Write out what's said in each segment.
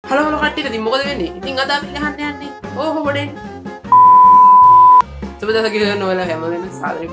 Hello කට්ටිය ඉතින් මොකද වෙන්නේ? ඉතින් අද අපි ගහන්න යන්නේ. ඕහො බඩෙන්. සුබදා කියලා නෝලා හැම වෙලේම සාදරයෙන්.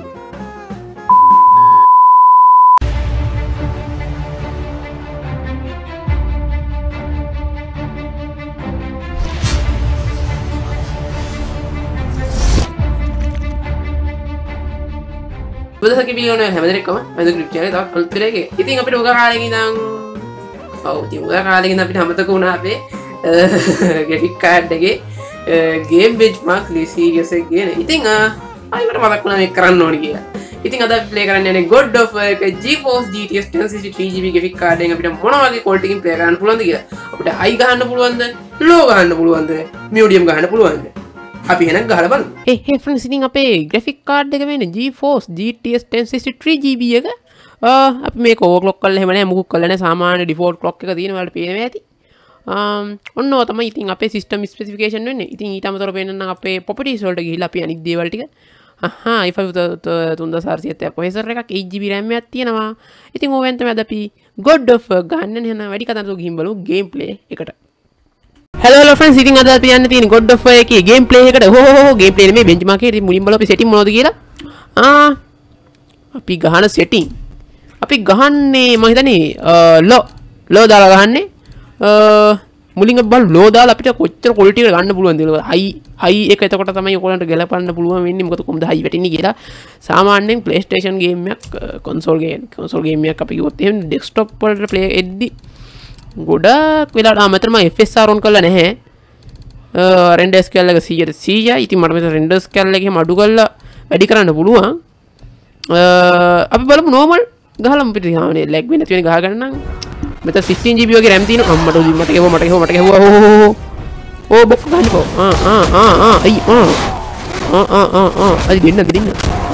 සුබදා කියලා නෝලා හැම දෙනෙක්ම මම ක්‍රිප් channel එකේ තවත් අලුත් වීඩියෝ එකේ. ඉතින් අපිට උගා කාලෙක ඉඳන් ඉතින් උගා කාලෙක ඉඳන් අපිට අමතක වුණා අපේ graphic card එකේ game benchmark series එක කියන. ඉතින් ආයෙත් මතක් වුණා මේක කරන්න ඕනේ කියලා. ඉතින් අද අපි play කරන්න යන්නේ God of War GeForce GTX1060 3GB graphic card එකෙන් අපිට මොන වගේ quality එකකින් play කරන්න පුළුවන්ද කියලා. අපිට high ගහන්න පුළුවන්ද? low ගහන්න පුළුවන්ද? medium ගහන්න පුළුවන්ද? අපි එහෙනම් ගහලා බලමු. hey friends ඉතින් අපේ graphic card එක වෙන්නේ GeForce GTX1060 3GB එක. අපි මේක overclock කරලා එහෙම නැහැ මුකුත් කරලා නැහැ. සාමාන්‍ය default clock එක තියෙන වලට පේනවා ඇති. ඔන්න තමයි ඉතින් අපේ සිස්ටම් ස්පෙසිෆිකේෂන් වෙන්නේ. ඉතින් ඊට අමතරව පේන්න නම් අපේ ප්‍රොපර්ටිස් වලට ගිහිල්ලා අපි අනිත් දේවල් ටික i5 3670 ප්‍රොසෙසර් එකක් 8GB RAM එකක් තියෙනවා. ඉතින් ඕවෙන් තමයි අද අපි God of War ගන්න යන වැඩි කතාවක් ගිහින් බලමු ගේම් ප්ලේ එකට. hello friends ඉතින් අද අපි යන්න තියෙන්නේ God of War එකේ ගේම් ප්ලේ එකට. ගේම් ප්ලේ නෙමෙයි බෙන්ච්මාර්ක් එකේ. ඉතින් මුලින්ම බලමු අපි සෙටින් මොනවද කියලා. අපි ගහන සෙටින් අපි ගහන්නේ මම හිතන්නේ ලෝ දාලා ගහන්නේ. මුලින් බල ලෝ දාලා අපිට කොච්චර ක්වොලිටි එක ගන්න පුළුවන්ද කියලා. හයි එක එතකොට තමයි ඔයගොල්ලන්ට ගලපන්න පුළුවන් වෙන්නේ. මොකද කොහොමද හයි වැටෙන්නේ කියලා. සාමාන්‍යයෙන් PlayStation ගේම් එකක් කන්සෝල් ගේම් එකක් අපි කිව්වොත් එහෙම ඩෙස්ක්ටොප් වලට ප්ලේ එද්දි ගොඩක් වෙලාවට මෙතනම FSR on කරලා නැහැ. රෙන්ඩර් ස්කේල් එක 100යි. ඉතින් මට මෙතන රෙන්ඩර් ස්කේල් එක එහෙම අඩු කරලා වැඩි කරන්න පුළුවන්. අපි බලමු normal ගහලා අපිට සාමාන්‍ය ලැග් වෙන්නේ නැති වෙන ගහ ගන්න නම් මෙතන 16GB වගේ RAM තියෙනවා. අම්මට උදි මට ගැහුවා. ඕ බොක්ක ගන්නකෝ. අයි අයි දෙන්න.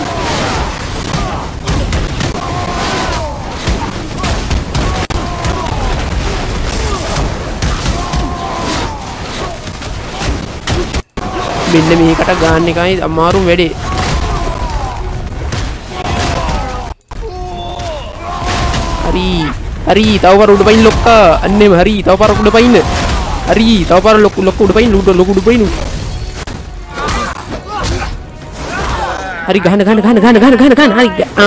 මෙන්න මේකට ගන්න එකයි අමාරුම වැඩේ. හරි තව පාර උඩ පයින් ලොක්කා අන්නේම හරි තව පාර උඩ පයින් හරි තව පාර ලොකු උඩ පයින් ලොකු උඩ පයින් හරි ගහන හරි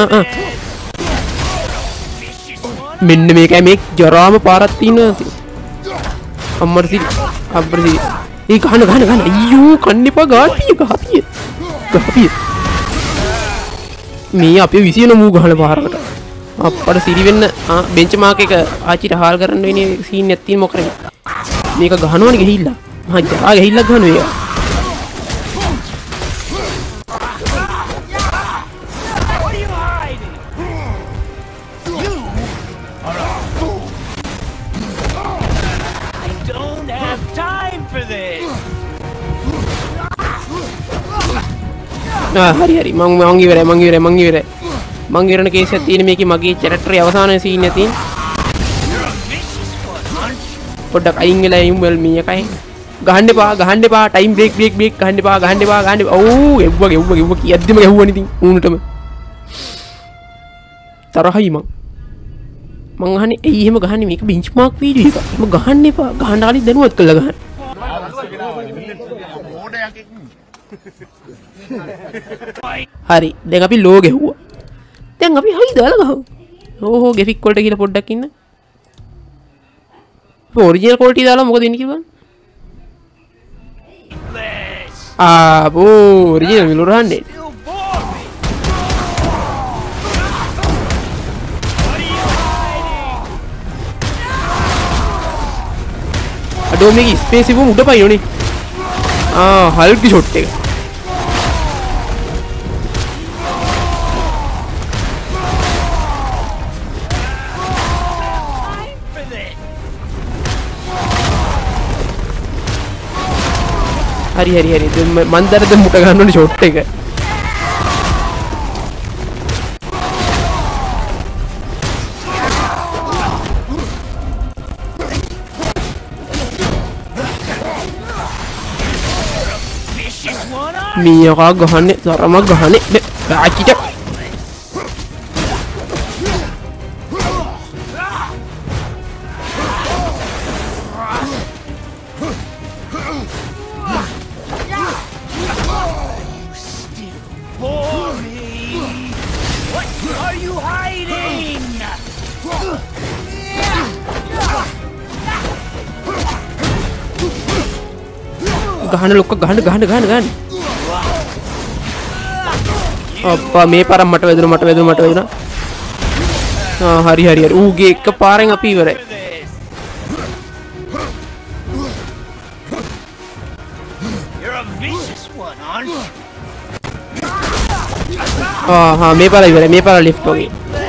මෙන්න මේකයි මේ ජරාම පාරක් තියෙනවා අම්මරසි ඒ ගහන අයියෝ කන්න එපා ගහපිය මේ අපේ විසින මූ ගහන පාරකට අපට සිරි වෙන්න බෙන්ච්මාර්ක් එක ආච්චිට හාල් කරන්න වෙන්නේ සීන් එකක් තියෙන මොකද මේක ගහනවනේ ගිහිල්ලා මහා ජරා ගිහිල්ලා ගහනවා ඒක හරි මං ඉවරයි මං ඉවරන කේස් එකක් තියෙන මේකේ මගේ චැරක්ටරේ අවසාන සීන් එක තියෙන පොඩ්ඩක් අයින් වෙලා යමු වල මීයකයි ගහන්න එපා ටයිම් බ්‍රේක් ගහන්න එපා ඔව් එව්වා කියද්දිම ගැහුවනේ ඉතින් උණුටම තරහයි මං අහන්නේ ඇයි එහෙම ගහන්නේ මේක බෙන්ච්මාර්ක් වීඩියෝ එක එහෙම ගහන්න එපා ගහන්න ආලි දැනුවත් කළා ගහන්න හරි දැන් අපි ලෝ ගැහුවා දැන් අපි හයි දාලා ගහමු. ඕහෝ graphic වලට ගිහලා පොඩ්ඩක් ඉන්න. ඔරිජිනල් quality දාලා මොකද වෙන්නේ කියලා. ඔරිජිනල් මිලු රහන්නේ. අඩෝ මේක ස්පේස් එක උඩ පයින්නෝනේ. හල්කි ෂොට් එක. හරි මන්දරද මුට ගන්න ඕනේ ෂොට් එක. මීයකා ගහන්නේ තරමක් ගහන්නේ ආච්චිට ගහන ලොක්ක ගහන්න. අප්පා මේ පාරක් මට වැදුණා. හරි. ඌගේ එක පාරෙන් අපි ඉවරයි. මේ පාර ඉවරයි. මේ පාර ලිෆ්ට් වගේ.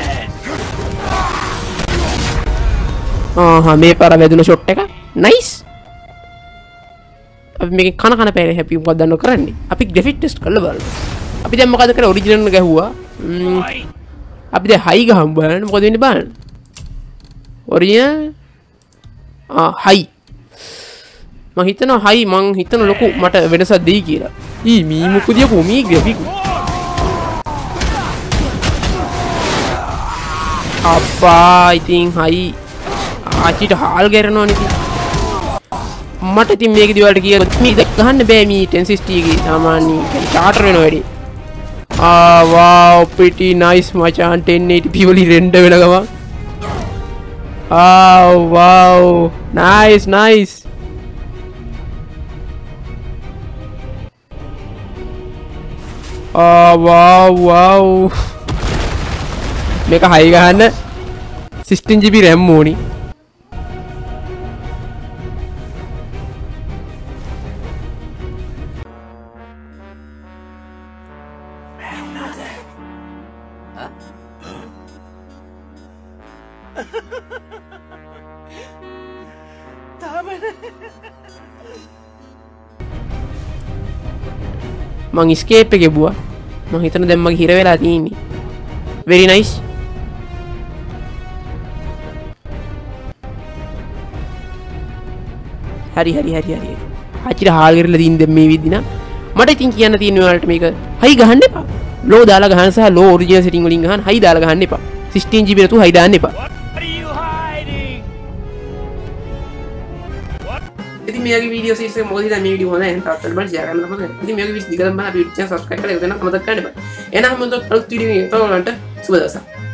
මේ පාර වැදුන ෂොට් එක. නයිස්. අපි මේක කන පැරේ හැපි මොකක්ද දන්නව කරන්නේ? අපි ග්‍රැෆික් ටෙස්ට් කරලා බලමු. අපි දැන් මොකද කරේ? ඔරිජිනල් ගැහුවා. අපි දැන් හයි ගහමු බලන්න මොකද වෙන්නේ බලන්න. ඔරිජිනල් හයි. මං හිතන ලොකු මට වෙනසක් දෙයි කියලා. මී මුකුදියකෝ මී ග්‍රැෆික්. අප්පා ඉතින් හයි ආච්චිට හාල් ගෑරනවා නේ. මට ඉතින් මේකදී වලට කියනවා මේ ගහන්න බෑ මේ 1060 ගේ සාමාන්‍ය චාටර් වෙන වැඩි. wow pretty nice මචං 1080p වලින් රෙන්ඩර් වෙන ගමන්. wow nice. wow මේක හයි ගහන්න 16GB RAM ඕනි. මං escape එක ගෙබුවා. මං හිතන දැන් මගේ හිර වෙලා තියෙන්නේ. very nice. හරි. ආච්චිට හාල් කරලා දින් දැන් මේ විදිහට මට ඉතින් කියන්න තියෙන ඔයාලට මේක හයි ගහන්න එපා. ලෝ දාලා ගහන්න සහ ලෝ ඔරිජිනල් සෙටින් වලින් ගහන්න. හයි දාලා ගහන්න එපා. 16GB නතු හයි දාන්න එපා. ඉතින් මේගේ වීඩියෝ සීරීස් එක මොකද මේ වීඩියෝ හොඳයි තාත්තට බලන්න ෂෙයා කරන්න තමයි. ඉතින් මේගේ වීඩියෝ දිගටම බලන්න අපි channel subscribe කරලා ඉතින් අමතක කරන්න එපා. එහෙනම් මම අලුත් වීඩියෝ එකක් තවලන්ට සුබ දවසක්.